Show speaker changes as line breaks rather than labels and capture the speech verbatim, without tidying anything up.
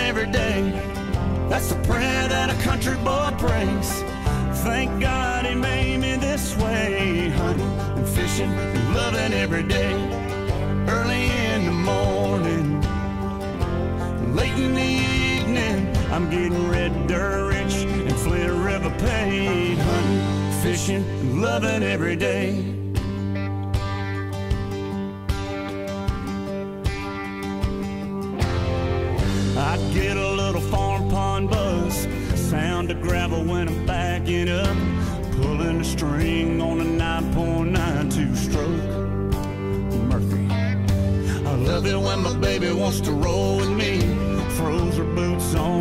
every day. That's the prayer that a country boy prays. Thank God he made me this way. Hunting and fishing and loving every day. Early in the morning, late in the evening, I'm getting red dirt rich and Flint River paid. Hunting, fishing, and loving every day. I get a little farm pond buzz, sound of gravel when I'm backing up, pulling the string on a nine point nine two stroke Murphy. I love it when my baby wants to roll with me, throws her boots on